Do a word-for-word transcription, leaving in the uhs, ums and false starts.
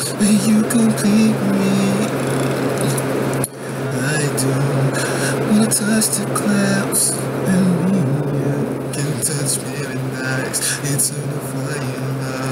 and you complete me. I do wanna touch the clouds, and you can touch me nice. It's on the fire.